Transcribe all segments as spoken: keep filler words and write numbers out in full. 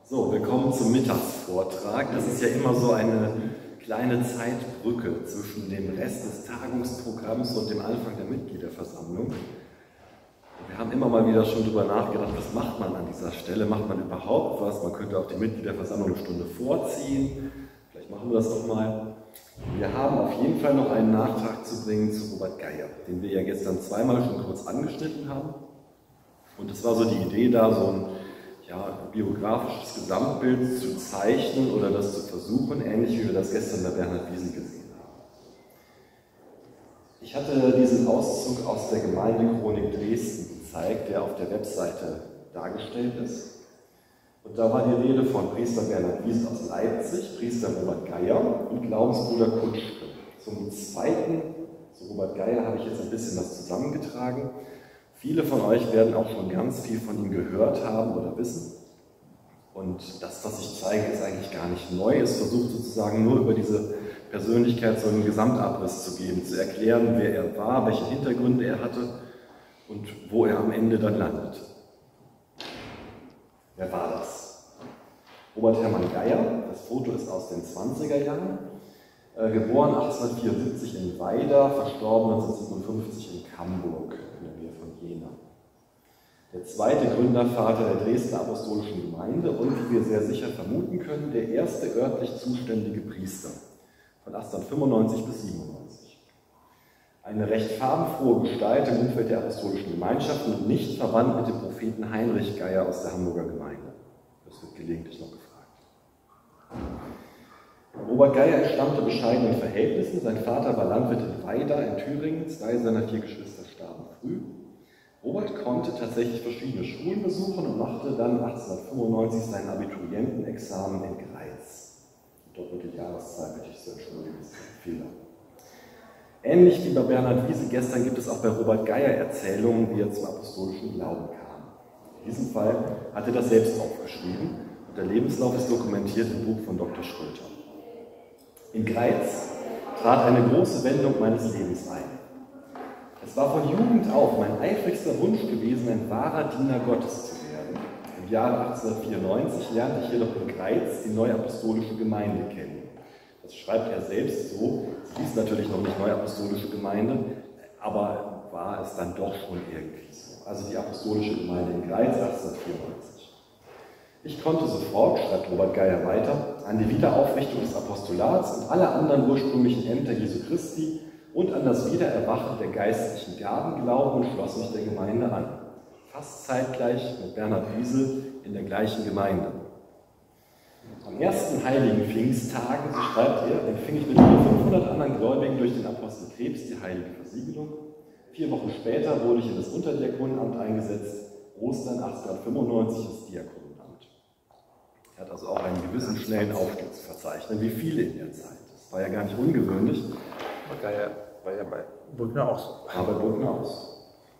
So, willkommen zum Mittagsvortrag. Das ist ja immer so eine kleine Zeitbrücke zwischen dem Rest des Tagungsprogramms und dem Anfang der Mitgliederversammlung. Wir haben immer mal wieder schon darüber nachgedacht, was macht man an dieser Stelle? Macht man überhaupt was? Man könnte auch die Mitgliederversammlung eine Stunde vorziehen. Vielleicht machen wir das auch mal. Wir haben auf jeden Fall noch einen Nachtrag zu bringen zu Robert Geier, den wir ja gestern zweimal schon kurz angeschnitten haben. Und es war so die Idee da, so ein ja, biografisches Gesamtbild zu zeichnen oder das zu versuchen, ähnlich wie wir das gestern bei Bernhard Wiesel gesehen haben. Ich hatte diesen Auszug aus der Gemeindechronik Dresden gezeigt, der auf der Webseite dargestellt ist. Und da war die Rede von Priester Bernhard Wiesel aus Leipzig, Priester Robert Geier und Glaubensbruder Kutschke. Zum Zweiten, zu Robert Geier, habe ich jetzt ein bisschen was zusammengetragen. Viele von euch werden auch schon ganz viel von ihm gehört haben oder wissen. Und das, was ich zeige, ist eigentlich gar nicht neu. Es versucht sozusagen nur über diese Persönlichkeit so einen Gesamtabriss zu geben, zu erklären, wer er war, welche Hintergründe er hatte und wo er am Ende dann landet. Wer war das? Robert Hermann Geier, das Foto ist aus den zwanziger Jahren, äh, geboren achtzehnhundertvierundsiebzig in Weida, verstorben neunzehnhundertsiebenundfünfzig in Camburg. Jena. Der zweite Gründervater der Dresdner Apostolischen Gemeinde und, wie wir sehr sicher vermuten können, der erste örtlich zuständige Priester von achtzehnhundertfünfundneunzig bis siebenundneunzig. Eine recht farbenfrohe Gestalt im Umfeld der Apostolischen Gemeinschaft und nicht verwandt mit dem Propheten Heinrich Geier aus der Hamburger Gemeinde. Das wird gelegentlich noch gefragt. Robert Geier entstammte bescheidenen Verhältnissen. Sein Vater war Landwirt in Weida in Thüringen. Zwei seiner vier Geschwister starben früh. Robert konnte tatsächlich verschiedene Schulen besuchen und machte dann achtzehnhundertfünfundneunzig sein Abiturientenexamen in Greiz. Die doppelte Jahreszahl bitte ich zu entschuldigen, das ist ein Fehler. Ähnlich wie bei Bernhard Wiesel gestern gibt es auch bei Robert Geier Erzählungen, wie er zum apostolischen Glauben kam. In diesem Fall hat er das selbst aufgeschrieben und der Lebenslauf ist dokumentiert im Buch von Doktor Schröter. In Greiz trat eine große Wendung meines Lebens ein. Es war von Jugend auf mein eifrigster Wunsch gewesen, ein wahrer Diener Gottes zu werden. Im Jahre achtzehnhundertvierundneunzig lernte ich jedoch in Greiz die Neuapostolische Gemeinde kennen. Das schreibt er selbst so. Es hieß natürlich noch nicht Neuapostolische Gemeinde, aber war es dann doch schon irgendwie so. Also die Apostolische Gemeinde in Greiz achtzehnhundertvierundneunzig. Ich konnte sofort, schreibt Robert Geier weiter, an die Wiederaufrichtung des Apostolats und aller anderen ursprünglichen Ämter Jesu Christi und an das Wiedererwachen der geistlichen Gaben glauben und schloss mich der Gemeinde an. Fast zeitgleich mit Bernhard Wiesel in der gleichen Gemeinde. Am ersten heiligen Pfingsttagen, so schreibt er, empfing ich mit über fünfhundert anderen Gläubigen durch den Apostel Krebs die heilige Versiegelung. Vier Wochen später wurde ich in das Unterdiakonenamt eingesetzt, Ostern achtzehnhundertfünfundneunzig das Diakonenamt. Er hat also auch einen gewissen schnellen Aufstieg zu verzeichnen, wie viele in der Zeit. Das war ja gar nicht ungewöhnlich. Geier war ja bei Brückner auch so. War bei Brückner auch so.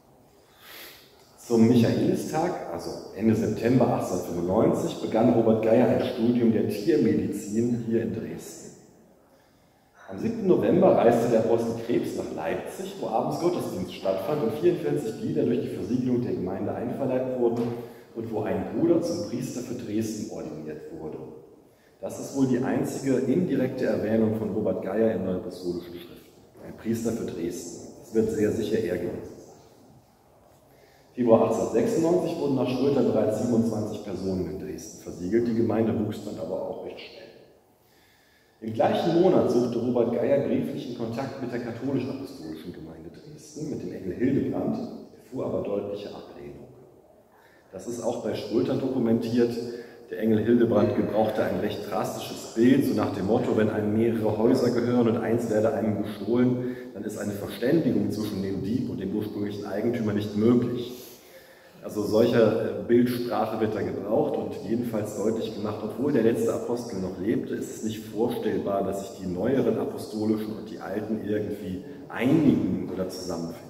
Zum Michaelistag, also Ende September achtzehnhundertfünfundneunzig, begann Robert Geier ein Studium der Tiermedizin hier in Dresden. Am siebten November reiste der Apostel Krebs nach Leipzig, wo abends Gottesdienst stattfand und vierundvierzig Glieder durch die Versiegelung der Gemeinde einverleibt wurden und wo ein Bruder zum Priester für Dresden ordiniert wurde. Das ist wohl die einzige indirekte Erwähnung von Robert Geier in neuapostolischen Schriften. Ein Priester für Dresden. Das wird sehr sicher er gewesen sein. Februar achtzehnhundertsechsundneunzig wurden nach Schröter bereits siebenundzwanzig Personen in Dresden versiegelt. Die Gemeinde wuchs dann aber auch recht schnell. Im gleichen Monat suchte Robert Geier brieflichen Kontakt mit der katholisch-apostolischen Gemeinde Dresden, mit dem Engel Hildebrand, erfuhr aber deutliche Ablehnung. Das ist auch bei Schröter dokumentiert. Der Engel Hildebrand gebrauchte ein recht drastisches Bild, so nach dem Motto, wenn einem mehrere Häuser gehören und eins werde einem gestohlen, dann ist eine Verständigung zwischen dem Dieb und dem ursprünglichen Eigentümer nicht möglich. Also solche Bildsprache wird da gebraucht und jedenfalls deutlich gemacht, obwohl der letzte Apostel noch lebte, ist es nicht vorstellbar, dass sich die neueren apostolischen und die alten irgendwie einigen oder zusammenfinden.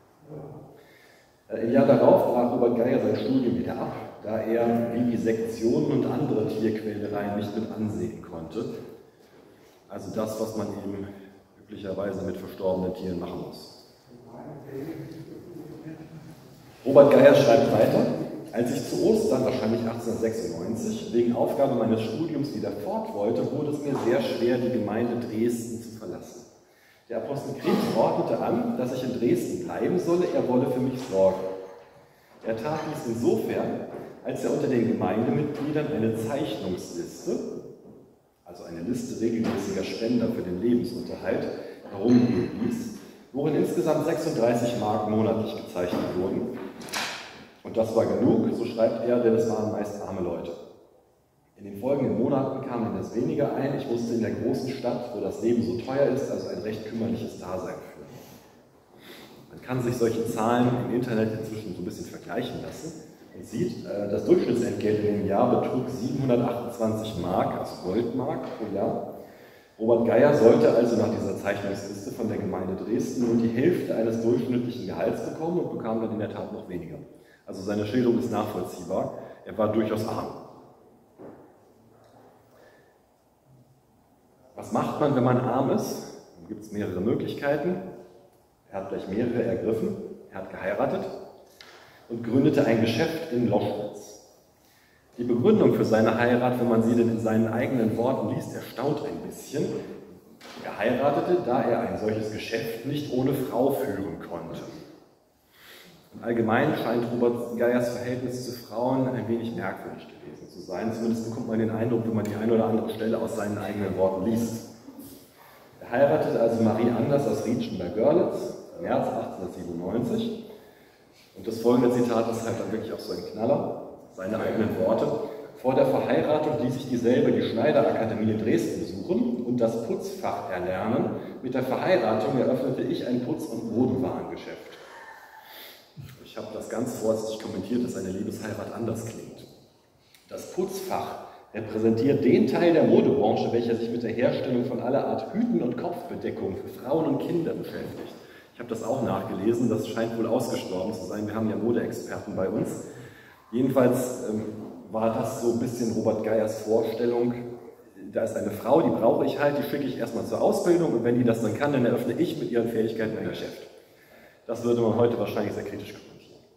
Im Jahr darauf brach Robert Geier sein Studium wieder ab, da er Vivisektionen und andere Tierquälereien nicht mit ansehen konnte. Also das, was man eben üblicherweise mit verstorbenen Tieren machen muss. Robert Geier schreibt weiter, Als ich zu Ostern, wahrscheinlich achtzehnhundertsechsundneunzig, wegen Aufgabe meines Studiums wieder fort wollte, wurde es mir sehr schwer, die Gemeinde Dresden zu verlassen. Der Apostel Krebs ordnete an, dass ich in Dresden bleiben solle, er wolle für mich sorgen. Er tat dies insofern, als er unter den Gemeindemitgliedern eine Zeichnungsliste, also eine Liste regelmäßiger Spender für den Lebensunterhalt, herumgehen ließ, worin insgesamt sechsunddreißig Mark monatlich gezeichnet wurden. Und das war genug, so schreibt er, denn es waren meist arme Leute. In den folgenden Monaten kam mir das weniger ein. Ich musste in der großen Stadt, wo das Leben so teuer ist, also ein recht kümmerliches Dasein führen. Man kann sich solche Zahlen im Internet inzwischen so ein bisschen vergleichen lassen und sieht, das Durchschnittsentgelt in dem Jahr betrug siebenhundertachtundzwanzig Mark, also Goldmark pro Jahr. Robert Geier sollte also nach dieser Zeichnungsliste von der Gemeinde Dresden nur die Hälfte eines durchschnittlichen Gehalts bekommen und bekam dann in der Tat noch weniger. Also seine Schilderung ist nachvollziehbar. Er war durchaus arm. Was macht man, wenn man arm ist? Dann gibt es mehrere Möglichkeiten. Er hat gleich mehrere ergriffen. Er hat geheiratet und gründete ein Geschäft in Loschwitz. Die Begründung für seine Heirat, wenn man sie denn in seinen eigenen Worten liest, erstaunt ein bisschen. Er heiratete, da er ein solches Geschäft nicht ohne Frau führen konnte. Allgemein scheint Robert Geiers Verhältnis zu Frauen ein wenig merkwürdig gewesen zu sein. Zumindest bekommt man den Eindruck, wenn man die eine oder andere Stelle aus seinen eigenen Worten liest. Er heiratete also Marie Anders aus Rietschen bei Görlitz im März achtzehnhundertsiebenundneunzig. Und das folgende Zitat ist halt dann wirklich auch so ein Knaller, seine eigenen Worte. Vor der Verheiratung ließ ich dieselbe die Schneiderakademie in Dresden besuchen und das Putzfach erlernen. Mit der Verheiratung eröffnete ich ein Putz- und Modenwarengeschäft. Ich habe das ganz vorsichtig kommentiert, dass eine Liebesheirat anders klingt. Das Putzfach repräsentiert den Teil der Modebranche, welcher sich mit der Herstellung von aller Art Hüten und Kopfbedeckungen für Frauen und Kinder beschäftigt. Ich habe das auch nachgelesen, das scheint wohl ausgestorben zu sein. Wir haben ja Modeexperten bei uns. Jedenfalls ähm, war das so ein bisschen Robert Geiers Vorstellung. Da ist eine Frau, die brauche ich halt, die schicke ich erstmal zur Ausbildung und wenn die das dann kann, dann eröffne ich mit ihren Fähigkeiten ein Geschäft. Das würde man heute wahrscheinlich sehr kritisch kommentieren.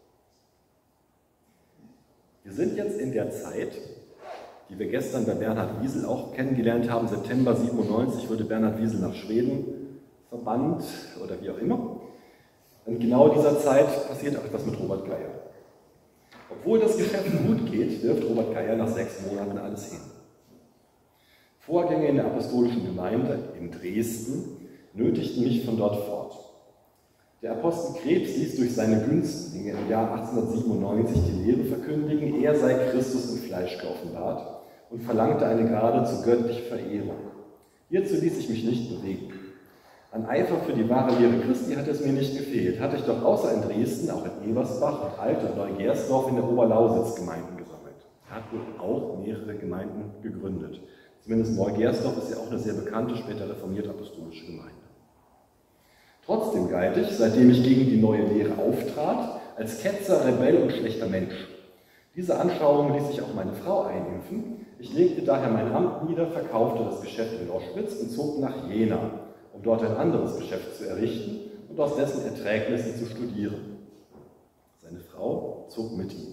Wir sind jetzt in der Zeit, die wir gestern bei Bernhard Wiesel auch kennengelernt haben. September siebenundneunzig wurde Bernhard Wiesel nach Schweden verbannt oder wie auch immer. Und genau in dieser Zeit passiert auch etwas mit Robert Geier. Obwohl das Geschäft gut geht, wirft Robert Geier nach sechs Monaten alles hin. Vorgänge in der apostolischen Gemeinde in Dresden nötigten mich von dort fort. Der Apostel Krebs ließ durch seine Günstlinge im Jahr achtzehnhundertsiebenundneunzig die Lehre verkündigen, er sei Christus im Fleisch geoffenbart und verlangte eine geradezu göttliche Verehrung. Hierzu ließ ich mich nicht bewegen. An Eifer für die wahre Lehre Christi hat es mir nicht gefehlt, hatte ich doch außer in Dresden, auch in Ebersbach und Alt- und Neugersdorf in der Oberlausitz Gemeinden gesammelt. Er hat wohl auch mehrere Gemeinden gegründet. Zumindest Neugersdorf ist ja auch eine sehr bekannte, später reformierte apostolische Gemeinde. Trotzdem galt ich, seitdem ich gegen die neue Lehre auftrat, als Ketzer, Rebell und schlechter Mensch. Diese Anschauung ließ sich auch meine Frau einimpfen. Ich legte daher mein Amt nieder, verkaufte das Geschäft in Loschwitz und zog nach Jena, um dort ein anderes Geschäft zu errichten und aus dessen Erträgnissen zu studieren. Seine Frau zog mit ihm.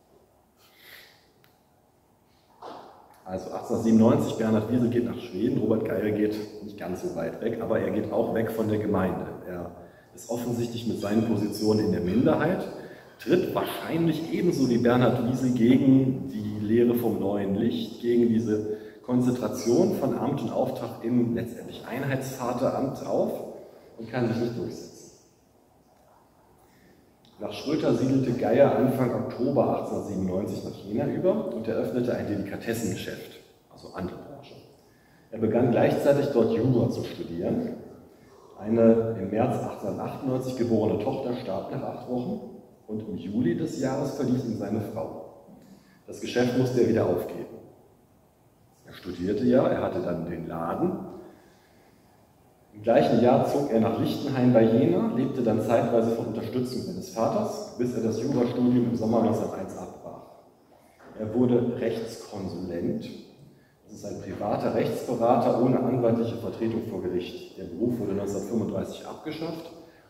Also achtzehnhundertsiebenundneunzig, Bernhard Wiesel geht nach Schweden, Robert Geier geht nicht ganz so weit weg, aber er geht auch weg von der Gemeinde. Er ist offensichtlich mit seinen Positionen in der Minderheit, tritt wahrscheinlich ebenso wie Bernhard Wiesel gegen die Lehre vom neuen Licht, gegen diese Konzentration von Amt und Auftrag im letztendlich Einheitsvateramt auf und kann sich nicht durchsetzen. Nach Schröter siedelte Geier Anfang Oktober achtzehnhundertsiebenundneunzig nach Jena über und eröffnete ein Delikatessengeschäft, also andere Branche. Er begann gleichzeitig dort Jura zu studieren. Eine im März achtzehnhundertachtundneunzig geborene Tochter starb nach acht Wochen und im Juli des Jahres verließ ihn seine Frau. Das Geschäft musste er wieder aufgeben. Er studierte ja, er hatte dann den Laden. Im gleichen Jahr zog er nach Lichtenhain bei Jena, lebte dann zeitweise von Unterstützung seines Vaters, bis er das Jurastudium im Sommer neunzehnhunderteins abbrach. Er wurde Rechtskonsulent. Das ist ein privater Rechtsberater ohne anwaltliche Vertretung vor Gericht. Der Beruf wurde neunzehnhundertfünfunddreißig abgeschafft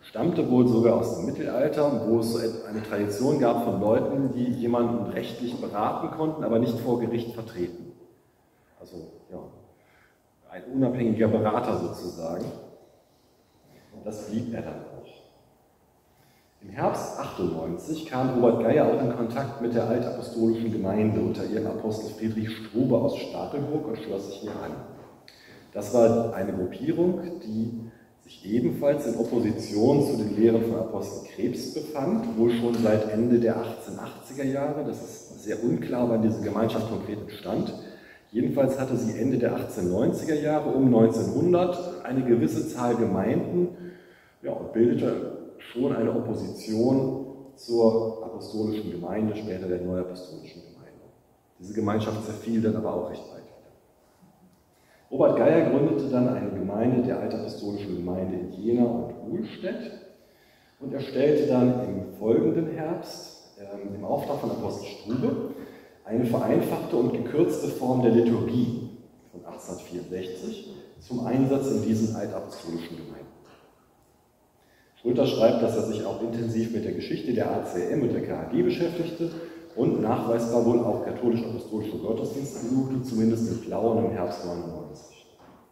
stammte wohl sogar aus dem Mittelalter, wo es so eine Tradition gab von Leuten, die jemanden rechtlich beraten konnten, aber nicht vor Gericht vertreten. Also ja, ein unabhängiger Berater sozusagen. Das blieb er dann auch. Im Herbst achtundneunzig kam Robert Geier auch in Kontakt mit der altapostolischen Gemeinde unter ihrem Apostel Friedrich Strube aus Stapelburg und schloss sich ihr an. Das war eine Gruppierung, die sich ebenfalls in Opposition zu den Lehren von Apostel Krebs befand, wohl schon seit Ende der achtzehnhundertachtziger Jahre. Das ist sehr unklar, wann diese Gemeinschaft konkret entstand. Jedenfalls hatte sie Ende der achtzehnhundertneunziger Jahre, um neunzehnhundert, eine gewisse Zahl Gemeinden, ja, und bildete schon eine Opposition zur apostolischen Gemeinde, später der neuapostolischen Gemeinde. Diese Gemeinschaft zerfiel dann aber auch recht bald wieder. Robert Geier gründete dann eine Gemeinde der altapostolischen Gemeinde in Jena und Uhlstedt und er stellte dann im folgenden Herbst ähm, im Auftrag von Apostel Strube eine vereinfachte und gekürzte Form der Liturgie von achtzehnhundertvierundsechzig zum Einsatz in diesen altapostolischen Gemeinden. Schröter schreibt, dass er sich auch intensiv mit der Geschichte der A C M und der K H G beschäftigte und nachweisbar wohl auch katholisch-apostolische Gottesdienste besuchte, zumindest in Plauen im Herbst neunundneunzig.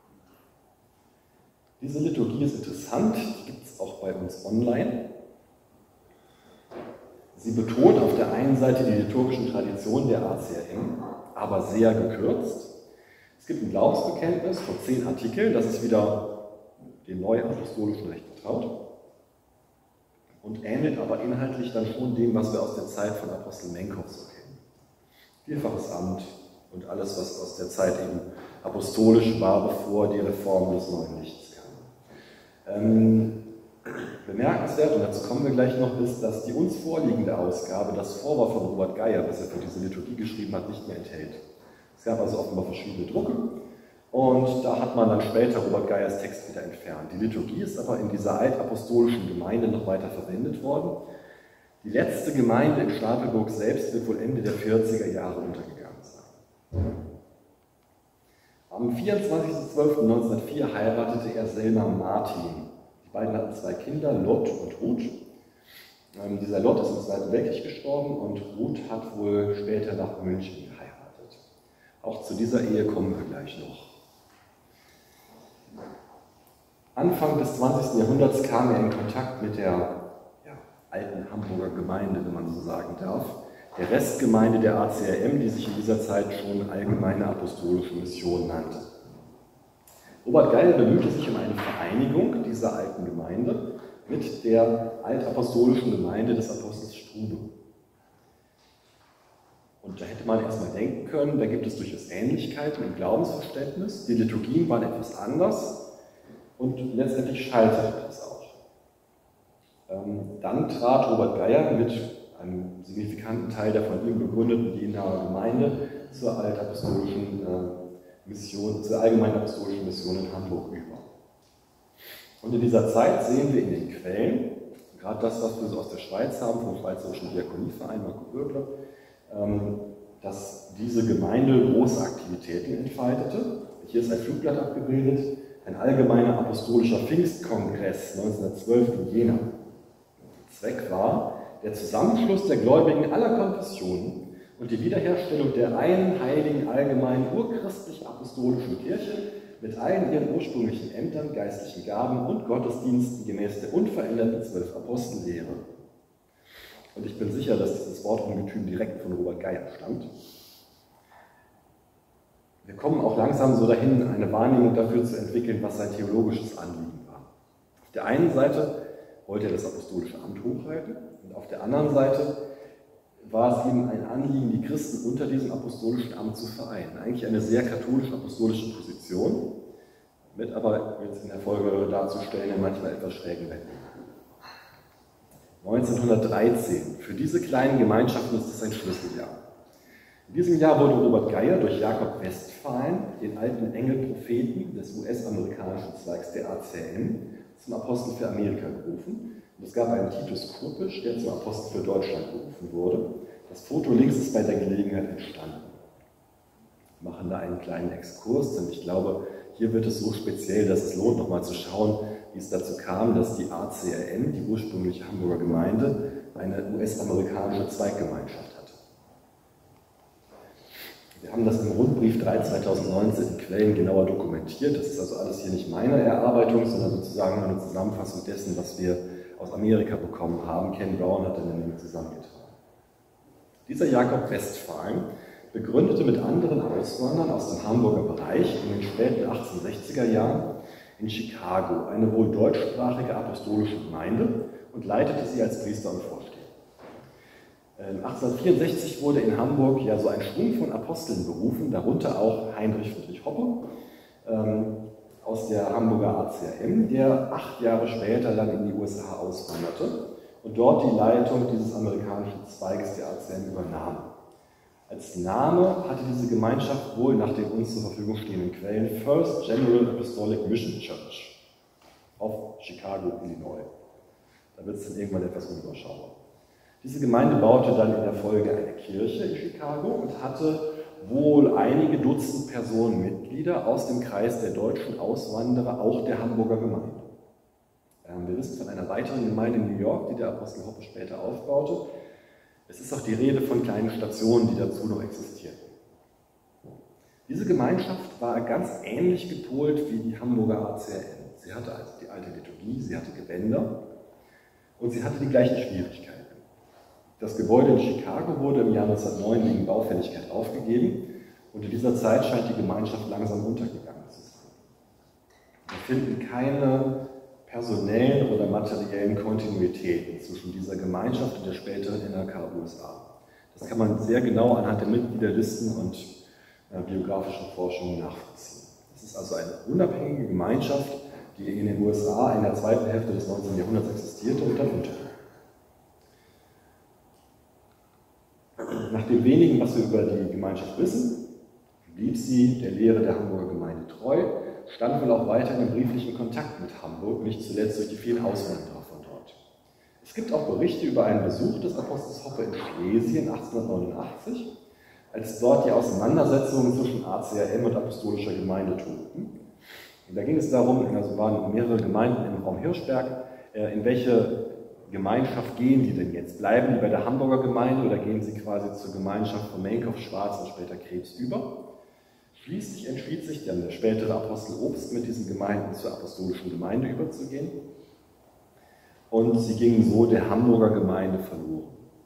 Diese Liturgie ist interessant, die gibt es auch bei uns online. Sie betont auf der einen Seite die liturgischen Traditionen der A C M, aber sehr gekürzt. Es gibt ein Glaubensbekenntnis von zehn Artikeln, das ist wieder dem neuapostolischen Recht vertraut und ähnelt aber inhaltlich dann schon dem, was wir aus der Zeit von Apostel Menkhoff so kennen. Vierfaches Amt und alles, was aus der Zeit eben apostolisch war, bevor die Reform des neuen Lichts kam. Ähm, Bemerkenswert, und dazu kommen wir gleich noch, ist, dass die uns vorliegende Ausgabe das Vorwort von Robert Geier, was er für diese Liturgie geschrieben hat, nicht mehr enthält. Es gab also offenbar verschiedene Drucke und da hat man dann später Robert Geiers Text wieder entfernt. Die Liturgie ist aber in dieser altapostolischen Gemeinde noch weiter verwendet worden. Die letzte Gemeinde in Stapelburg selbst wird wohl Ende der vierziger Jahre untergegangen sein. Am vierundzwanzigsten zwölften neunzehnhundertvier heiratete er Selma Martin. Die beiden hatten zwei Kinder, Lot und Ruth. Ähm, dieser Lot ist im Zweiten Weltkrieg gestorben und Ruth hat wohl später nach München geheiratet. Auch zu dieser Ehe kommen wir gleich noch. Anfang des zwanzigsten Jahrhunderts kam er in Kontakt mit der ja, alten Hamburger Gemeinde, wenn man so sagen darf, der Restgemeinde der A C R M, die sich in dieser Zeit schon Allgemeine Apostolische Mission nannte. Robert Geier bemühte sich um eine Vereinigung dieser alten Gemeinde mit der altapostolischen Gemeinde des Apostels Strube. Und da hätte man erstmal denken können, da gibt es durchaus Ähnlichkeiten im Glaubensverständnis. Die Liturgien waren etwas anders und letztendlich scheiterte das auch. Ähm, dann trat Robert Geier mit einem signifikanten Teil der von ihm begründeten Jenaer Gemeinde zur altapostolischen äh, Mission, zur allgemeinen apostolischen Mission in Hamburg über. Und in dieser Zeit sehen wir in den Quellen, gerade das, was wir so aus der Schweiz haben, vom Schweizerischen Diakonieverein Marco Bürgler, dass diese Gemeinde große Aktivitäten entfaltete. Hier ist ein Flugblatt abgebildet, ein allgemeiner apostolischer Pfingstkongress neunzehnhundertzwölf in Jena. Zweck war der Zusammenschluss der Gläubigen aller Konfessionen und die Wiederherstellung der einen heiligen, allgemeinen, urchristlich-apostolischen Kirche mit allen ihren ursprünglichen Ämtern, geistlichen Gaben und Gottesdiensten gemäß der unveränderten zwölf Apostellehre. Und ich bin sicher, dass dieses Wortungetüm direkt von Robert Geier stammt. Wir kommen auch langsam so dahin, eine Wahrnehmung dafür zu entwickeln, was sein theologisches Anliegen war. Auf der einen Seite wollte er das apostolische Amt hochhalten und auf der anderen Seite war es ihm ein Anliegen, die Christen unter diesem apostolischen Amt zu vereinen. Eigentlich eine sehr katholisch-apostolische Position, mit aber jetzt in der Folge darzustellen, manchmal etwas schrägen Wendungen. neunzehnhundertdreizehn. Für diese kleinen Gemeinschaften ist es ein Schlüsseljahr. In diesem Jahr wurde Robert Geier durch Jakob Westphalen, den alten Engelpropheten des U S-amerikanischen Zweigs der A C M, zum Apostel für Amerika gerufen. Und es gab einen Titus Kopisch, der zum Apostel für Deutschland berufen wurde. Das Foto links ist bei der Gelegenheit entstanden. Wir machen da einen kleinen Exkurs, denn ich glaube, hier wird es so speziell, dass es lohnt, nochmal zu schauen, wie es dazu kam, dass die A C R M, die ursprüngliche Hamburger Gemeinde, eine U S-amerikanische Zweiggemeinschaft hatte. Wir haben das im Rundbrief drei zweitausendneunzehn in Quellen genauer dokumentiert. Das ist also alles hier nicht meine Erarbeitung, sondern sozusagen eine Zusammenfassung dessen, was wir aus Amerika bekommen haben. Ken Brown hat eine Menge zusammengetragen. Dieser Jakob Westphalen begründete mit anderen Auswanderern aus dem Hamburger Bereich in den späten achtzehnhundertsechziger Jahren in Chicago eine wohl deutschsprachige apostolische Gemeinde und leitete sie als Priester und Vorsteher. achtzehnhundertvierundsechzig wurde in Hamburg ja so ein Schwung von Aposteln berufen, darunter auch Heinrich Friedrich Hoppe ähm, aus der Hamburger A C R M, der acht Jahre später dann in die U S A auswanderte und dort die Leitung dieses amerikanischen Zweiges der A C R M übernahm. Als Name hatte diese Gemeinschaft wohl nach den uns zur Verfügung stehenden Quellen First General Apostolic Mission Church auf Chicago, Illinois. Da wird es dann irgendwann etwas unüberschaubar. Diese Gemeinde baute dann in der Folge eine Kirche in Chicago und hatte wohl einige Dutzend Personen Mitglieder aus dem Kreis der deutschen Auswanderer, auch der Hamburger Gemeinde. Ähm, wir wissen von einer weiteren Gemeinde in New York, die der Apostel Hoppe später aufbaute. Es ist auch die Rede von kleinen Stationen, die dazu noch existierten. Diese Gemeinschaft war ganz ähnlich gepolt wie die Hamburger A C R M. Sie hatte also die alte Liturgie, sie hatte Gewänder und sie hatte die gleichen Schwierigkeiten. Das Gebäude in Chicago wurde im Jahr neunzehnhundertneun wegen Baufälligkeit aufgegeben und in dieser Zeit scheint die Gemeinschaft langsam untergegangen zu sein. Wir finden keine personellen oder materiellen Kontinuitäten zwischen dieser Gemeinschaft und der späteren N R K U S A. Das kann man sehr genau anhand der Mitgliederlisten und äh, biografischen Forschungen nachvollziehen. Das ist also eine unabhängige Gemeinschaft, die in den U S A in der zweiten Hälfte des neunzehnten Jahrhunderts existierte und dann unterging. Nach dem wenigen, was wir über die Gemeinschaft wissen, blieb sie der Lehre der Hamburger Gemeinde treu, stand wohl auch weiterhin im brieflichen Kontakt mit Hamburg, nicht zuletzt durch die vielen Auswanderer von dort. Es gibt auch Berichte über einen Besuch des Apostels Hoppe in Schlesien achtzehnhundertneunundachtzig, als dort die Auseinandersetzungen zwischen A C R M und apostolischer Gemeinde tobten. Und da ging es darum, also waren mehrere Gemeinden im Raum Hirschberg, in welche Gemeinschaft gehen die denn jetzt? Bleiben die bei der Hamburger Gemeinde oder gehen sie quasi zur Gemeinschaft von Menkow, Schwarz und später Krebs über? Schließlich entschied sich dann der spätere Apostel Obst, mit diesen Gemeinden zur apostolischen Gemeinde überzugehen. Und sie gingen so der Hamburger Gemeinde verloren.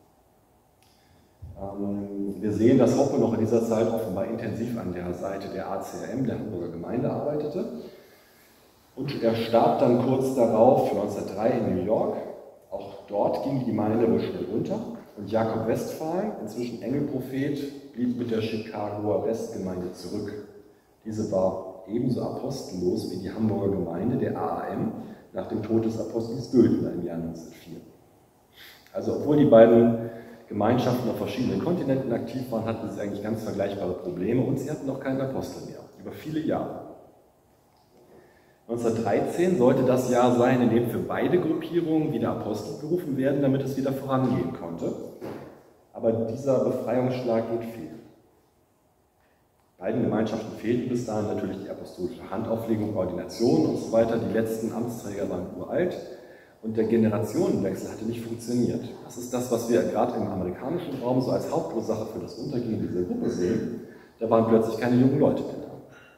Ähm, wir sehen, dass Hoppe noch in dieser Zeit offenbar intensiv an der Seite der A C R M, der Hamburger Gemeinde, arbeitete. Und er starb dann kurz darauf, neunzehnhundertdrei, in New York. Auch dort ging die Gemeinde wohl schnell unter. Und Jakob Westphalen, inzwischen Engelprophet, blieb mit der Chicagoer Westgemeinde zurück. Diese war ebenso apostellos wie die Hamburger Gemeinde, der A A M, nach dem Tod des Apostels Gültner im Jahr neunzehnhundertvier. Also obwohl die beiden Gemeinschaften auf verschiedenen Kontinenten aktiv waren, hatten sie eigentlich ganz vergleichbare Probleme und sie hatten auch keinen Apostel mehr, über viele Jahre. neunzehnhundertdreizehn sollte das Jahr sein, in dem für beide Gruppierungen wieder Apostel berufen werden, damit es wieder vorangehen konnte. Aber dieser Befreiungsschlag geht fehl. Beiden Gemeinschaften fehlten bis dahin natürlich die apostolische Handauflegung, Ordination und so weiter. Die letzten Amtsträger waren uralt und der Generationenwechsel hatte nicht funktioniert. Das ist das, was wir gerade im amerikanischen Raum so als Hauptursache für das Untergehen dieser Gruppe sehen. Da waren plötzlich keine jungen Leute mehr da.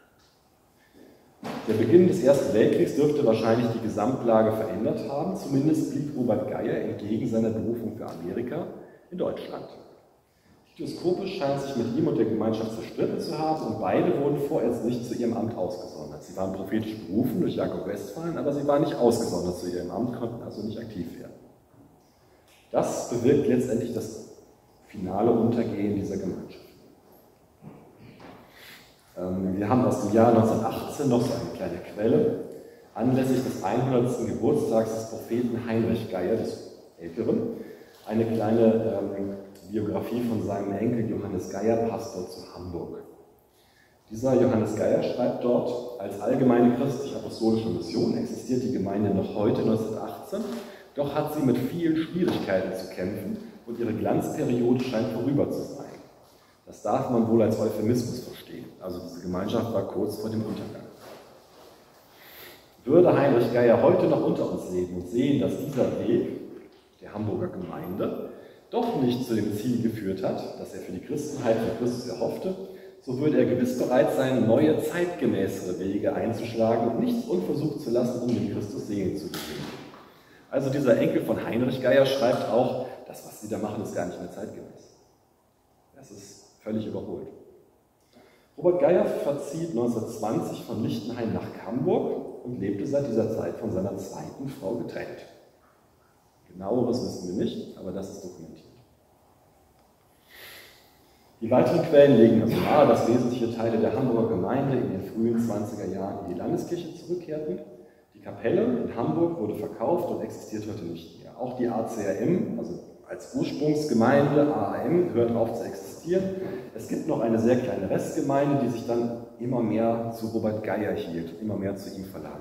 Der Beginn des Ersten Weltkriegs dürfte wahrscheinlich die Gesamtlage verändert haben. Zumindest blieb Robert Geier entgegen seiner Berufung für Amerika in Deutschland. Titus Kopisch scheint sich mit ihm und der Gemeinschaft zerstritten zu haben und beide wurden vorerst nicht zu ihrem Amt ausgesondert. Sie waren prophetisch berufen durch Jakob Westphalen, aber sie waren nicht ausgesondert zu ihrem Amt, konnten also nicht aktiv werden. Das bewirkt letztendlich das finale Untergehen dieser Gemeinschaft. Wir haben aus dem Jahr neunzehnhundertachtzehn noch so eine kleine Quelle, anlässlich des hundertsten Geburtstags des Propheten Heinrich Geier, des Älteren, eine kleine ähm, Biografie von seinem Enkel Johannes Geier, Pastor zu Hamburg. Dieser Johannes Geier schreibt dort, als allgemeine christlich-apostolische Mission existiert die Gemeinde noch heute, neunzehnhundertachtzehn, doch hat sie mit vielen Schwierigkeiten zu kämpfen und ihre Glanzperiode scheint vorüber zu sein. Das darf man wohl als Euphemismus verstehen. Also diese Gemeinschaft war kurz vor dem Untergang. Würde Heinrich Geier heute noch unter uns leben und sehen, dass dieser Weg der Hamburger Gemeinde doch nicht zu dem Ziel geführt hat, das er für die Christenheit von Christus erhoffte, so würde er gewiss bereit sein, neue, zeitgemäßere Wege einzuschlagen und nichts unversucht zu lassen, um den Christus Segen zu gewinnen. Also dieser Enkel von Heinrich Geier schreibt auch, das, was sie da machen, ist gar nicht mehr zeitgemäß. Das ist völlig überholt. Robert Geier verzieht neunzehnhundertzwanzig von Lichtenhain nach Hamburg und lebte seit dieser Zeit von seiner zweiten Frau getrennt. Genaueres wissen wir nicht, aber das ist dokumentiert. Die weiteren Quellen legen also nahe, dass wesentliche Teile der Hamburger Gemeinde in den frühen zwanziger Jahren in die Landeskirche zurückkehrten. Die Kapelle in Hamburg wurde verkauft und existiert heute nicht mehr. Auch die A C R M, also als Ursprungsgemeinde A A M, hört auf zu existieren. Es gibt noch eine sehr kleine Restgemeinde, die sich dann immer mehr zu Robert Geier hielt, immer mehr zu ihm verlagert.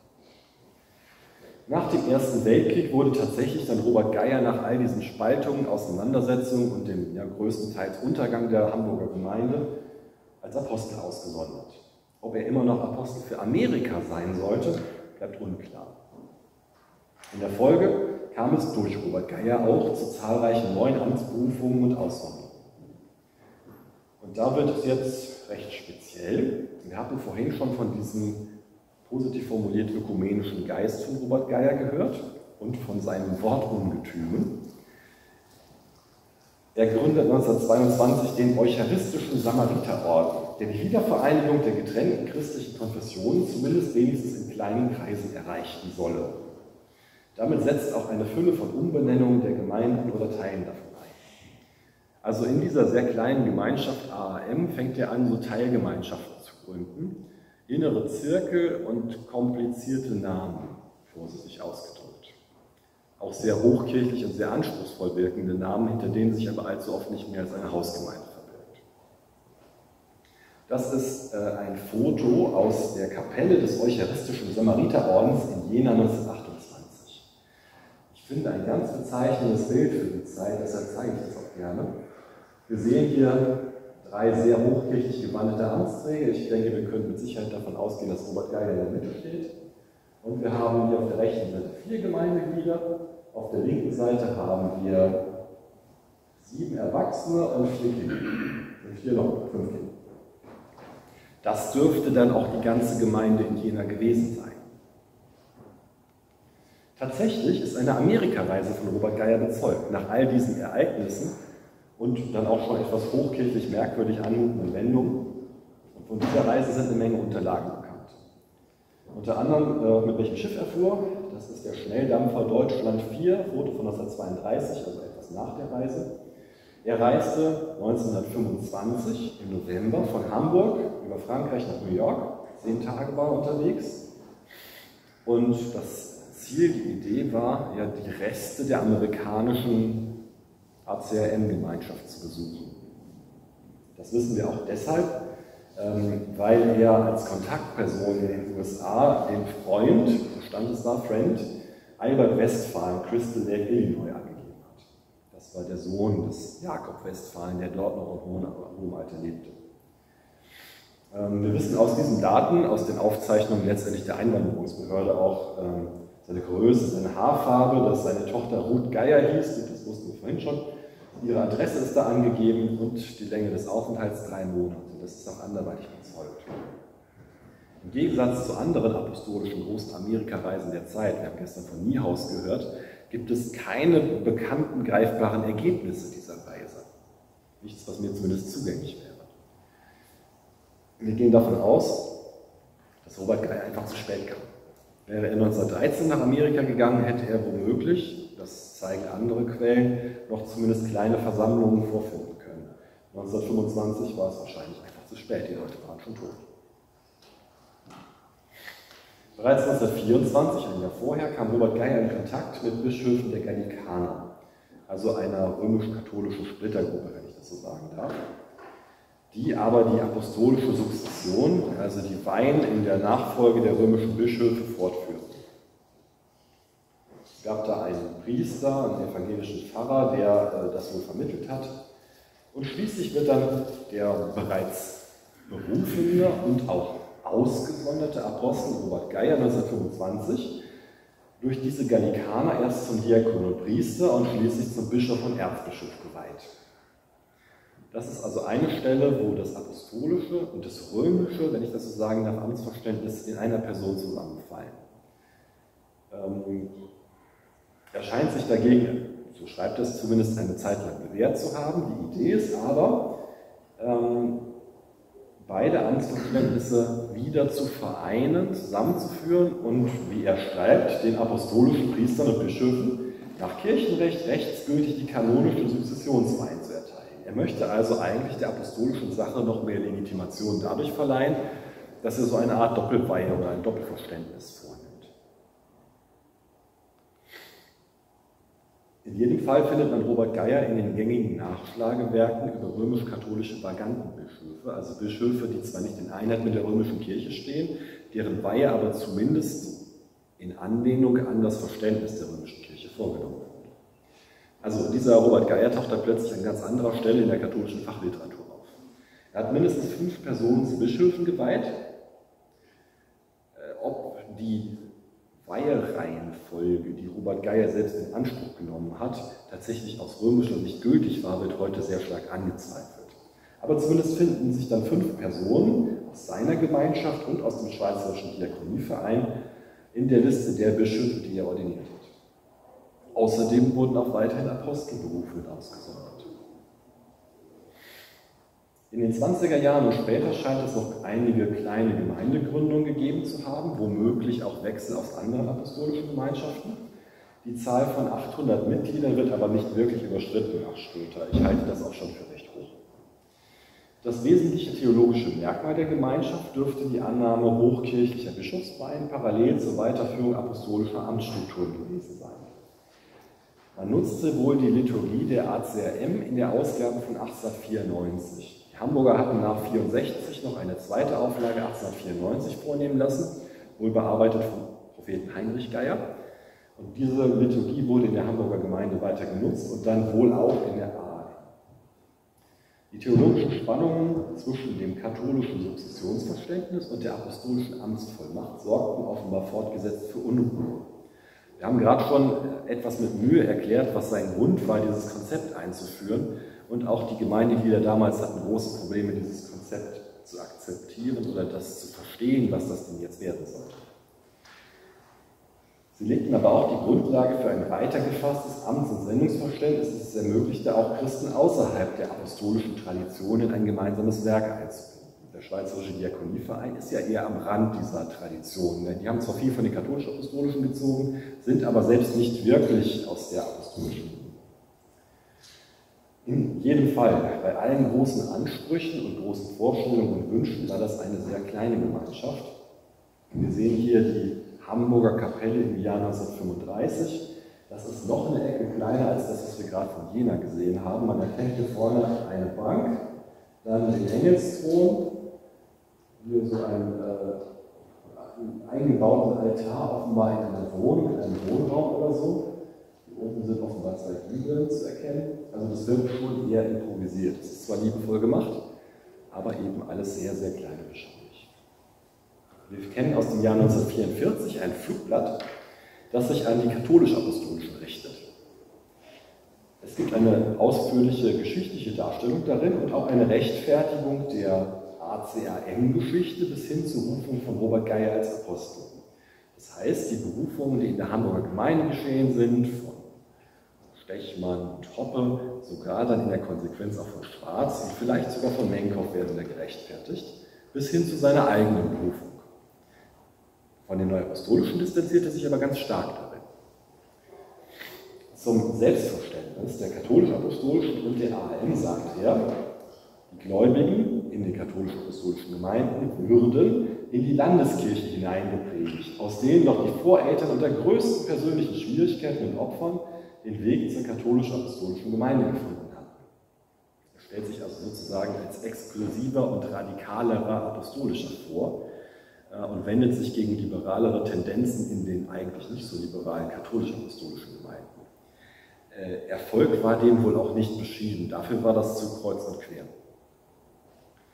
Nach dem Ersten Weltkrieg wurde tatsächlich dann Robert Geier nach all diesen Spaltungen, Auseinandersetzungen und dem ja, größtenteils Untergang der Hamburger Gemeinde als Apostel ausgesondert. Ob er immer noch Apostel für Amerika sein sollte, bleibt unklar. In der Folge kam es durch Robert Geier auch zu zahlreichen neuen Amtsberufungen und Auswanderungen. Und da wird es jetzt recht speziell. Wir hatten vorhin schon von diesem positiv formuliert ökumenischen Geist von Robert Geier gehört und von seinen Wortungetümen. Er gründet neunzehnhundertzweiundzwanzig den Eucharistischen Samariterorden, der die Wiedervereinigung der getrennten christlichen Konfessionen zumindest wenigstens in kleinen Kreisen erreichen solle. Damit setzt auch eine Fülle von Umbenennungen der Gemeinden oder Teilen davon ein. Also in dieser sehr kleinen Gemeinschaft A A M fängt er an, so Teilgemeinschaften zu gründen, innere Zirkel und komplizierte Namen, vorsichtig ausgedrückt. Auch sehr hochkirchlich und sehr anspruchsvoll wirkende Namen, hinter denen sich aber allzu oft nicht mehr als eine Hausgemeinde verbirgt. Das ist äh, ein Foto aus der Kapelle des Eucharistischen Samariterordens in Jena neunzehnhundertachtundzwanzig. Ich finde ein ganz bezeichnendes Bild für die Zeit, deshalb zeige ich das auch gerne. Wir sehen hier drei sehr hochkirchlich gewandete Amtsträger. Ich denke, wir können mit Sicherheit davon ausgehen, dass Robert Geier in der Mitte steht. Und wir haben hier auf der rechten Seite vier Gemeindeglieder. Auf der linken Seite haben wir sieben Erwachsene und vier Kinder. Und hier noch fünf Kinder. Das dürfte dann auch die ganze Gemeinde in Jena gewesen sein. Tatsächlich ist eine Amerikareise von Robert Geier bezeugt. Nach all diesen Ereignissen und dann auch schon etwas hochkirchlich merkwürdig anmutenden Wendungen. Und von dieser Reise sind eine Menge Unterlagen bekannt. Unter anderem, äh, mit welchem Schiff er fuhr. Das ist der Schnelldampfer Deutschland vier, Foto von neunzehnhundertzweiunddreißig, also etwas nach der Reise. Er reiste neunzehnhundertfünfundzwanzig im November von Hamburg über Frankreich nach New York. Zehn Tage war er unterwegs. Und das Ziel, die Idee war, ja, die Reste der amerikanischen A C R M-Gemeinschaft zu besuchen. Das wissen wir auch deshalb, ähm, weil er als Kontaktperson in den U S A den Freund, so stand es da, Friend, Albert Westphalen, Crystal Lake, Illinois, angegeben hat. Das war der Sohn des Jakob Westphalen, der dort noch im hohen Alter lebte. Ähm, wir wissen aus diesen Daten, aus den Aufzeichnungen letztendlich der Einwanderungsbehörde auch ähm, seine Größe, seine Haarfarbe, dass seine Tochter Ruth Geier hieß, das wussten wir vorhin schon. Ihre Adresse ist da angegeben und die Länge des Aufenthalts drei Monate. Das ist auch anderweitig bezeugt. Im Gegensatz zu anderen apostolischen großen Amerikareisen der Zeit, wir haben gestern von Niehaus gehört, gibt es keine bekannten greifbaren Ergebnisse dieser Reise. Nichts, was mir zumindest zugänglich wäre. Wir gehen davon aus, dass Robert Geier einfach zu spät kam. Wäre er neunzehnhundertdreizehn nach Amerika gegangen, hätte er womöglich, das zeigen andere Quellen, noch zumindest kleine Versammlungen vorfinden können. neunzehnhundertfünfundzwanzig war es wahrscheinlich einfach zu spät, die Leute waren schon tot. Bereits neunzehnhundertvierundzwanzig, ein Jahr vorher, kam Robert Geier in Kontakt mit Bischöfen der Gallikaner, also einer römisch-katholischen Splittergruppe, wenn ich das so sagen darf, die aber die apostolische Sukzession, also die Weihen in der Nachfolge der römischen Bischöfe, fortführten. Es gab da einen Priester, einen evangelischen Pfarrer, der äh, das wohl vermittelt hat. Und schließlich wird dann der bereits berufene und auch ausgesonderte Apostel Robert Geier neunzehnhundertfünfundzwanzig durch diese Gallikaner erst zum Diakon und Priester und schließlich zum Bischof und Erzbischof geweiht. Das ist also eine Stelle, wo das Apostolische und das Römische, wenn ich das so sagen darf, Amtsverständnis in einer Person zusammenfallen. Ähm, er scheint sich dagegen, so schreibt es zumindest, eine Zeit lang bewährt zu haben. Die Idee ist aber, ähm, beide Amtsverständnisse wieder zu vereinen, zusammenzuführen und, wie er schreibt, den apostolischen Priestern und Bischöfen nach Kirchenrecht rechtsgültig die kanonische Sukzessionsweihe zu erteilen. Er möchte also eigentlich der apostolischen Sache noch mehr Legitimation dadurch verleihen, dass er so eine Art Doppelweihe oder ein Doppelverständnis vornimmt. In jedem Fall findet man Robert Geier in den gängigen Nachschlagewerken über römisch-katholische Vagantenbischöfe, also Bischöfe, die zwar nicht in Einheit mit der römischen Kirche stehen, deren Weihe aber zumindest in Anlehnung an das Verständnis der römischen Kirche vorgenommen wird. Also dieser Robert Geier taucht da plötzlich an ganz anderer Stelle in der katholischen Fachliteratur auf. Er hat mindestens fünf Personen zu Bischöfen geweiht. Ob die Weihereihenfolge, die Robert Geier selbst in Anspruch genommen hat, tatsächlich aus römischer Sicht gültig war, wird heute sehr stark angezweifelt. Aber zumindest finden sich dann fünf Personen aus seiner Gemeinschaft und aus dem Schweizerischen Diakonieverein in der Liste der Bischöfe, die er ordiniert hat. Außerdem wurden auch weiterhin Apostelberufe ausgesondert. In den zwanziger Jahren und später scheint es noch einige kleine Gemeindegründungen gegeben zu haben, womöglich auch Wechsel aus anderen apostolischen Gemeinschaften. Die Zahl von achthundert Mitgliedern wird aber nicht wirklich überschritten nach Schröter. Ich halte das auch schon für recht hoch. Das wesentliche theologische Merkmal der Gemeinschaft dürfte die Annahme hochkirchlicher Bischofsweihen parallel zur Weiterführung apostolischer Amtsstrukturen gewesen sein. Man nutzte wohl die Liturgie der A C R M in der Ausgabe von achtzehnhundertvierundneunzig. Die Hamburger hatten nach vierundsechzig noch eine zweite Auflage achtzehnhundertvierundneunzig vornehmen lassen, wohl bearbeitet vom Propheten Heinrich Geier. Und diese Liturgie wurde in der Hamburger Gemeinde weiter genutzt und dann wohl auch in der A A M. Die theologischen Spannungen zwischen dem katholischen Sukzessionsverständnis und der apostolischen Amtsvollmacht sorgten offenbar fortgesetzt für Unruhe. Wir haben gerade schon etwas mit Mühe erklärt, was sein Grund war, dieses Konzept einzuführen. Und auch die Gemeindeglieder damals hatten große Probleme, dieses Konzept zu akzeptieren oder das zu verstehen, was das denn jetzt werden sollte. Sie legten aber auch die Grundlage für ein weiter gefasstes Amts- und Sendungsverständnis, das es ermöglichte, auch Christen außerhalb der apostolischen Tradition in ein gemeinsames Werk einzubinden. Der Schweizerische Diakonieverein ist ja eher am Rand dieser Tradition. Die haben zwar viel von den katholisch-apostolischen gezogen, sind aber selbst nicht wirklich aus der apostolischen. In jedem Fall, bei allen großen Ansprüchen und großen Vorstellungen und Wünschen war das eine sehr kleine Gemeinschaft. Wir sehen hier die Hamburger Kapelle im Jahr neunzehnhundertfünfunddreißig. Das ist noch eine Ecke kleiner als das, was wir gerade von Jena gesehen haben. Man erkennt hier vorne eine Bank, dann den Engelsthron, hier so einen, äh, einen eingebauten Altar, offenbar in einer Wohnung, in einem Wohnraum oder so. Hier oben sind offenbar zwei Bibeln zu erkennen. Also das wird schon eher improvisiert. Es ist zwar liebevoll gemacht, aber eben alles sehr, sehr klein und beschaulich. Wir kennen aus dem Jahr neunzehnhundertvierundvierzig ein Flugblatt, das sich an die katholisch-apostolischen richtet. Es gibt eine ausführliche geschichtliche Darstellung darin und auch eine Rechtfertigung der A C A M-Geschichte bis hin zur Berufung von Robert Geier als Apostel. Das heißt, die Berufungen, die in der Hamburger Gemeinde geschehen sind, von Stechmann und Hoppe, sogar dann in der Konsequenz auch von Schwarz und vielleicht sogar von Menkow werden da gerechtfertigt, bis hin zu seiner eigenen Berufung. Von den Neuapostolischen distanziert er sich aber ganz stark darin. Zum Selbstverständnis der katholisch-apostolischen und der A A M sagt er, die Gläubigen in den katholisch-apostolischen Gemeinden würden in die Landeskirche hineingepredigt, aus denen doch die Voreltern unter größten persönlichen Schwierigkeiten und Opfern den Weg zur katholisch-apostolischen Gemeinde gefunden hatten. Er stellt sich also sozusagen als exklusiver und radikalerer Apostolischer vor und wendet sich gegen liberalere Tendenzen in den eigentlich nicht so liberalen katholisch-apostolischen Gemeinden. Erfolg war dem wohl auch nicht beschieden, dafür war das zu kreuz und quer.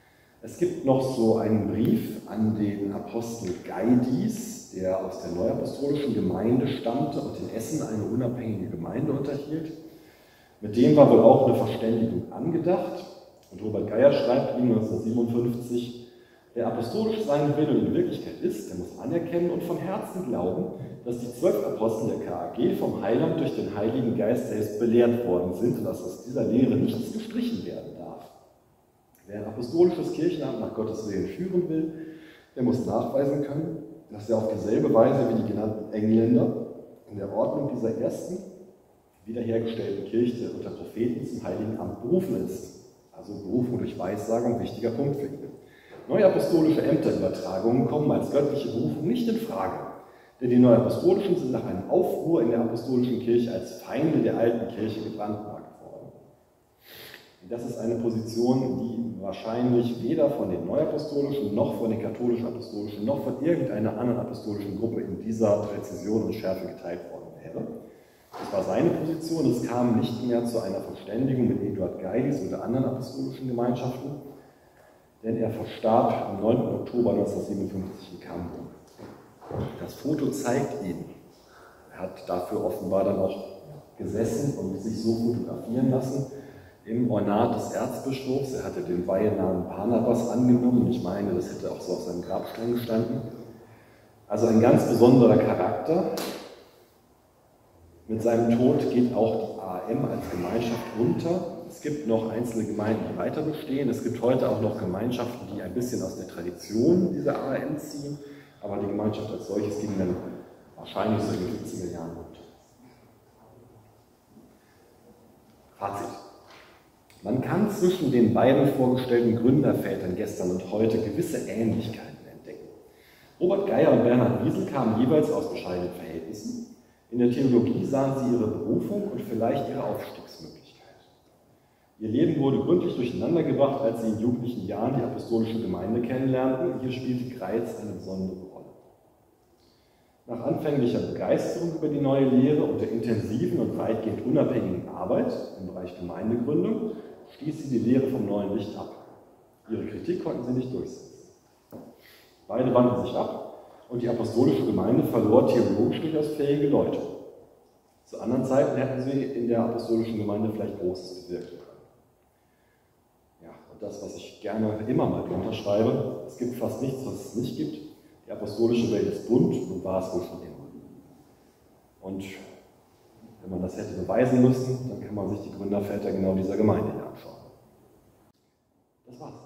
Es gibt noch so einen Brief an den Apostel Gaidis, der aus der neuapostolischen Gemeinde stammte und in Essen eine unabhängige Gemeinde unterhielt. Mit dem war wohl auch eine Verständigung angedacht. Und Robert Geier schreibt ihm neunzehnhundertsiebenundfünfzig, wer apostolisch sein will und in Wirklichkeit ist, der muss anerkennen und von Herzen glauben, dass die zwölf Apostel der K A G vom Heiland durch den Heiligen Geist selbst belehrt worden sind und dass aus dieser Lehre nichts gestrichen werden darf. Wer ein apostolisches Kirchenamt nach Gottes Willen führen will, der muss nachweisen können, dass er auf dieselbe Weise wie die genannten Engländer in der Ordnung dieser ersten wiederhergestellten Kirche unter Propheten zum Heiligen Amt berufen ist. Also Berufung durch Weissagung, wichtiger Punkt für ihn. Neuapostolische Ämterübertragungen kommen als göttliche Berufung nicht in Frage, denn die Neuapostolischen sind nach einem Aufruhr in der apostolischen Kirche als Feinde der alten Kirche gebrandmarkt worden. Das ist eine Position, die wahrscheinlich weder von den Neuapostolischen noch von den katholisch-apostolischen noch von irgendeiner anderen apostolischen Gruppe in dieser Präzision und Schärfe geteilt worden wäre. Das war seine Position, es kam nicht mehr zu einer Verständigung mit Eduard Gaidis oder anderen apostolischen Gemeinschaften, denn er verstarb am neunten Oktober neunzehnhundertsiebenundfünfzig in Camburg. Das Foto zeigt ihn. Er hat dafür offenbar dann auch gesessen und sich so fotografieren lassen im Ornat des Erzbischofs. Er hatte den Weihenamen Barnabas angenommen. Ich meine, das hätte auch so auf seinem Grabstein gestanden. Also ein ganz besonderer Charakter. Mit seinem Tod geht auch die A A M als Gemeinschaft unter. Es gibt noch einzelne Gemeinden, die weiter bestehen. Es gibt heute auch noch Gemeinschaften, die ein bisschen aus der Tradition dieser A A M ziehen. Aber die Gemeinschaft als solches ging dann wahrscheinlich so in den fünfziger Jahren unter. Fazit. Man kann zwischen den beiden vorgestellten Gründervätern gestern und heute gewisse Ähnlichkeiten entdecken. Robert Geier und Bernhard Wiesel kamen jeweils aus bescheidenen Verhältnissen. In der Theologie sahen sie ihre Berufung und vielleicht ihre Aufstiegsmöglichkeit. Ihr Leben wurde gründlich durcheinandergebracht, als sie in jugendlichen Jahren die apostolische Gemeinde kennenlernten. Hier spielte Greiz eine besondere Rolle. Nach anfänglicher Begeisterung über die neue Lehre und der intensiven und weitgehend unabhängigen Arbeit im Bereich Gemeindegründung stieß sie die Lehre vom neuen Licht ab. Ihre Kritik konnten sie nicht durchsetzen. Beide wandten sich ab und die apostolische Gemeinde verlor theologisch durchaus fähige Leute. Zu anderen Zeiten hätten sie in der apostolischen Gemeinde vielleicht Großes bewirken können. Ja, und das, was ich gerne immer mal drunter schreibe, es gibt fast nichts, was es nicht gibt. Die apostolische Welt ist bunt und war es wohl schon immer. Und wenn man das hätte beweisen müssen, dann kann man sich die Gründerväter genau dieser Gemeinde hier anschauen. Das war's.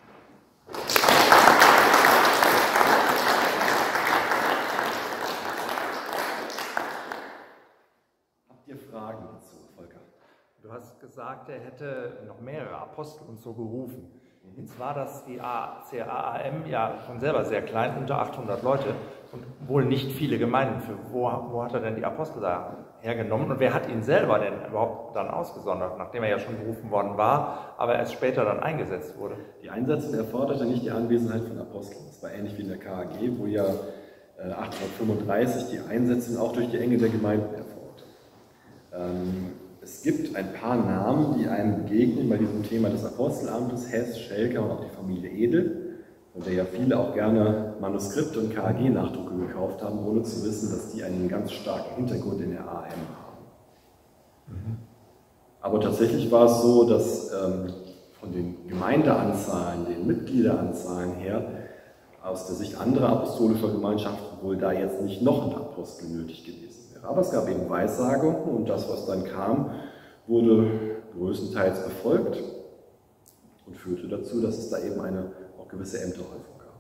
Habt ihr Fragen dazu, Volker? Du hast gesagt, er hätte noch mehrere Apostel und so gerufen. Jetzt war das die C A A M ja schon selber sehr klein, unter achthundert Leute und wohl nicht viele Gemeinden. Für wo, wo hat er denn die Apostel da hergenommen und wer hat ihn selber denn überhaupt dann ausgesondert, nachdem er ja schon berufen worden war, aber erst später dann eingesetzt wurde? Die Einsetzung erforderte nicht die Anwesenheit von Aposteln. Das war ähnlich wie in der K A G, wo ja achtzehnhundertfünfunddreißig die Einsetzung auch durch die Enge der Gemeinden erfolgte. Ähm, Es gibt ein paar Namen, die einem begegnen bei diesem Thema des Apostelamtes, Hess, Schelker und auch die Familie Edel, von der ja viele auch gerne Manuskripte und K A G-Nachdrucke gekauft haben, ohne zu wissen, dass die einen ganz starken Hintergrund in der A A M haben. Mhm. Aber tatsächlich war es so, dass ähm, von den Gemeindeanzahlen, den Mitgliederanzahlen her, aus der Sicht anderer apostolischer Gemeinschaften wohl da jetzt nicht noch ein Apostel nötig gewesen wäre. Aber es gab eben Weissagungen und das, was dann kam, wurde größtenteils befolgt und führte dazu, dass es da eben eine auch gewisse Ämterhäufung gab.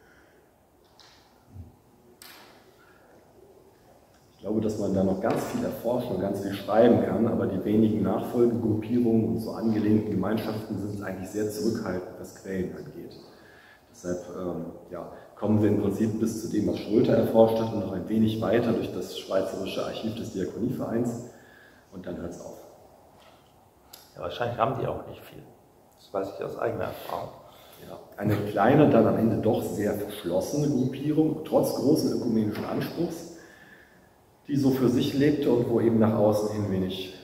Ich glaube, dass man da noch ganz viel erforschen und ganz viel schreiben kann, aber die wenigen Nachfolgegruppierungen und so angelehnten Gemeinschaften sind eigentlich sehr zurückhaltend, was Quellen angeht. Deshalb ähm, ja, kommen wir im Prinzip bis zu dem, was Schröter erforscht hat, und noch ein wenig weiter durch das Schweizerische Archiv des Diakonievereins und dann hört es auf. Ja, wahrscheinlich haben die auch nicht viel. Das weiß ich aus eigener Erfahrung. Ja, eine kleine, dann am Ende doch sehr verschlossene Gruppierung, trotz großen ökumenischen Anspruchs, die so für sich lebte und wo eben nach außen hin wenig